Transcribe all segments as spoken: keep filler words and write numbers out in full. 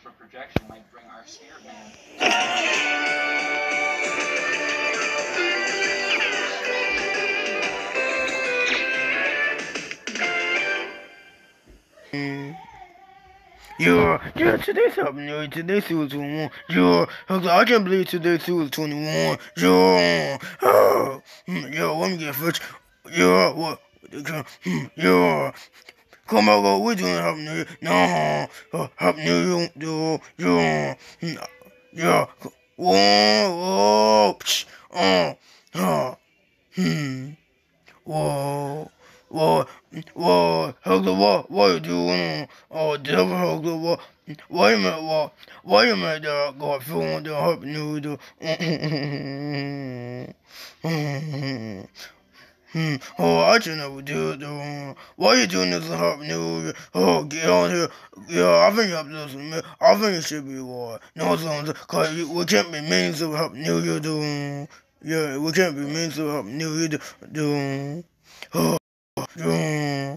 Yeah, yeah, today's happening. Yeah, today's two twenty-one. Yeah, I can't believe today's two twenty-one. Yeah, oh, hmm, yeah, let me get first. Yeah, what? Hmm, yeah. Come on, go. We're doing Happy New Year. No, uh, Happy New Year. Yeah, yeah, yeah. Whoa, whoa, psh, uh, uh, hmm. Whoa, whoa, whoa, Hugler, what, what are you doing? Oh, devil Hugler, what? Wait a minute, what? Wait a minute, there, I got a feeling that Happy New Year. Hmm. Oh, I should never do it though. Why are you doing this in Happy New Year? Oh, get on here. Yeah, I think you have to listen to me. I think it should be war. No, it's cause we can't be mean to Happy New Year though. Yeah, we can't be mean to Happy New Year though. Oh, yeah.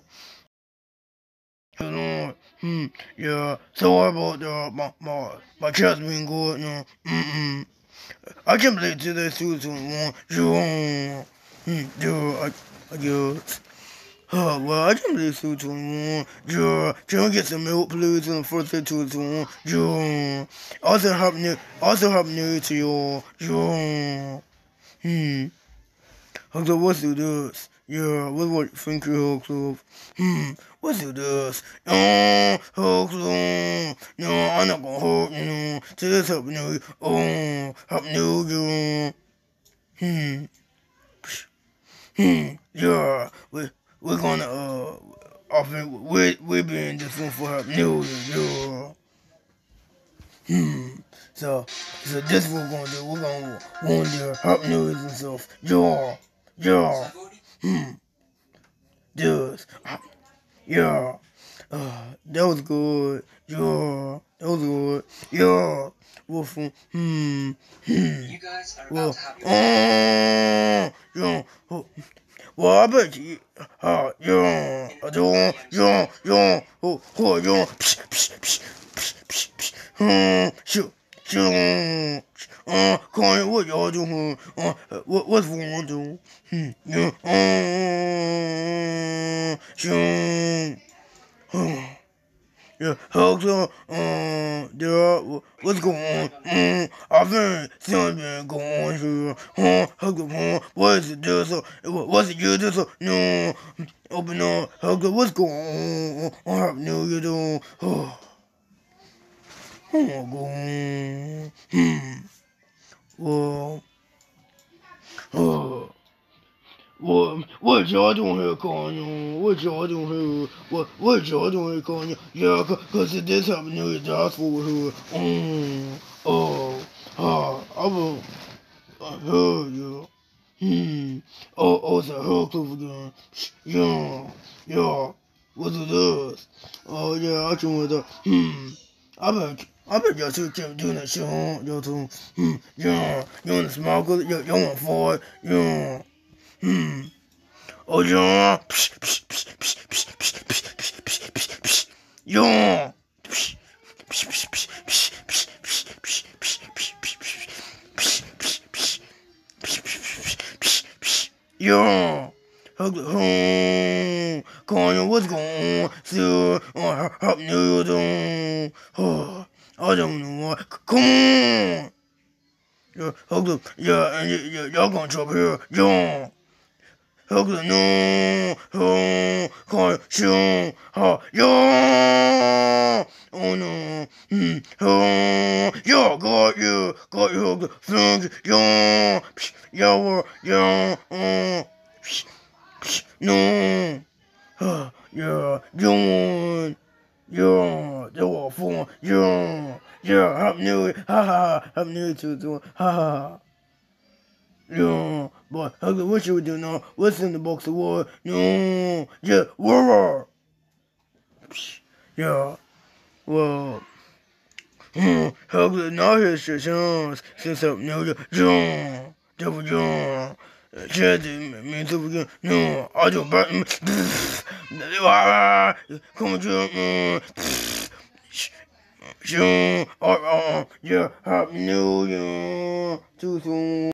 Hmm. Yeah. Sorry about that. My my my chest been good. No. Mm mm. I can't believe today's two twenty-one. Yeah. Hmm. Yeah. I I guess. Oh, well, I can believe two twenty-one. Yeah, can we get some milk, please, in the first day two twenty-one? Yeah. Also, happy new, also happy new year to you all. Yeah. Hmm. Okay, what's do this? Yeah, what what think you, Club? Hmm, what's do this? Oh, oh, Club. No, I'm not gonna hurt you. Know. Today's happy new year. Oh, happy new year. Hmm. Hmm. Yeah, we we're gonna uh, I think we we be in this one for her new year. Yeah. Hmm. So so this what we're gonna do. We're gonna want to help news and stuff. Yeah. Yeah. Hmm. This. Yeah. Uh, that was good. Yeah. That was good. Yeah. Wolf. Hmm. Hmm. You guys are well, about to have your uh, yeah. Oh. Well, I bet you, uh, yeah, I don't, yeah, yeah, oh, oh, yeah, psh, psh, psh, psh, psh, psh, hmm, shoot, shoot, uh, Connie, what y'all doing? Uh, what, what's wrong, doing? Hmm, yeah, uh, shoot, hmm. Yeah, hello, um, there, what's going on? Um, I think something going on here. Huh? Hello, huh? What is it, this? Uh, what's it, you, this? Uh, no, open up. Hello, what's going on? I have no idea. Oh, oh, my God. Hmm, well, oh. What what y'all doing here, Kanye? What y'all doing here? What what y'all doing here, Kanye? Yeah, cause, cause this happened to the hospital here. Um, oh, ah, I will, I heard you. Hmm. Oh, oh, it's a hurricane again. Yeah, yeah. What's it is? Oh yeah, I can with that. Hmm. I bet. I bet y'all two kept doing that shit, huh? Y'all two. Hmm. Yeah. You want to smoke it? You, you want for it? Yeah. Hmm. Oh yeah. Psh, psh, psh, psh, psh, psh, psh, psh, psh, psh, psh. Yeah. Psh, psh, psh, psh, psh, psh, psh, psh, psh, psh, psh, psh, psh, psh, psh, psh, psh, psh, psh. Yeah. Hug the home. Kanye, what's going on? Sir, oh, help me doing. Oh, I don't know what. Come on. Yeah, hug the, yeah, and y- y- y'all gonna drop here. Yeah. Hug the no, oh, call shoo, ha, yo, oh no, hmm, oh, yo, got you, got you, hug the thing, yo, psh, yo, yo, oh, psh, psh, no, ha, yeah, yo, yo, they were four, yo, yeah, happy new year, ha ha ha, happy new year to the, ha ha ha. Yeah, but okay, what should we do now? What's in the box of wood? No, yeah, war. Yeah, well, hmm, okay, now here's your chance. Since up new, yeah, double John. Chad means to begin. No, I don't back me. Come on, John. soon. Uh, uh, yeah, happy new year. Too soon.